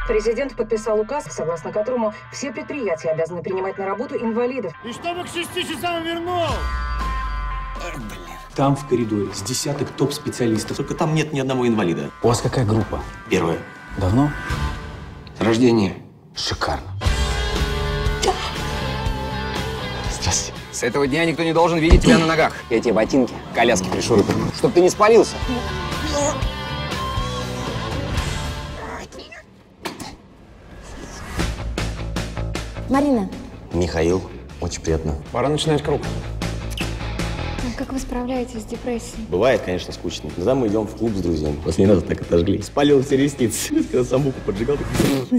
Президент подписал указ, согласно которому все предприятия обязаны принимать на работу инвалидов. И чтобы к 6 часам вернул! Там в коридоре с десяток топ-специалистов. Только там нет ни одного инвалида. У вас какая группа? Первая. Давно? С рождения. Шикарно. Здравствуйте. С этого дня никто не должен видеть тебя на ногах. Я тебе ботинки, коляски пришу, чтоб ты не спалился. Марина, Михаил. Очень приятно. Пора начинать круг. как вы справляетесь с депрессией? Бывает, конечно, скучно. Когда мы идем в клуб с друзьями. Последний раз так отожгли. Спалил все ресницы. Когда самбуку поджигал, так...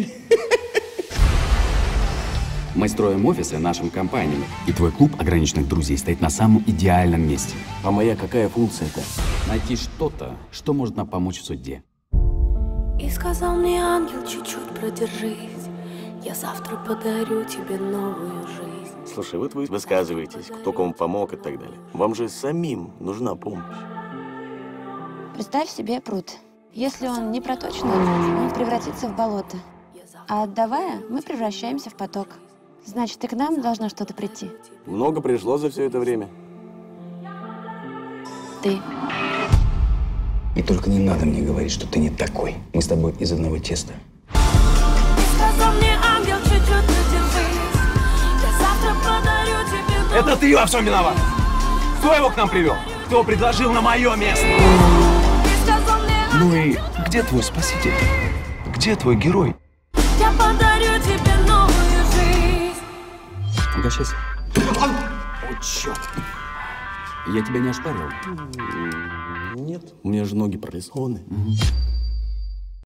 Мы строим офисы нашим компаниям, и твой клуб ограниченных друзей стоит на самом идеальном месте. А моя какая функция-то? Найти что-то, что может нам помочь в суде. И сказал мне ангел, чуть-чуть продержись, я завтра подарю тебе новую жизнь. Слушай, вот вы высказываетесь, кто кому помог и так далее. Вам же самим нужна помощь. Представь себе пруд. Если он не проточный, он превратится в болото. А отдавая, мы превращаемся в поток. Значит, и к нам должно что-то прийти. Много пришло за все это время. Ты. И только не надо мне говорить, что ты не такой. Мы с тобой из одного теста. Сказал мне ангел, чуть-чуть продержись, я завтра подарю тебе... Это ты во всем виноват! Кто его к нам привел? Кто предложил на мое место? Ну и где твой спаситель? Где твой герой? Я подарю тебе новую жизнь. Угощайся. О, черт! Я тебя не ошпаривал? Нет, у меня же ноги прорисованы.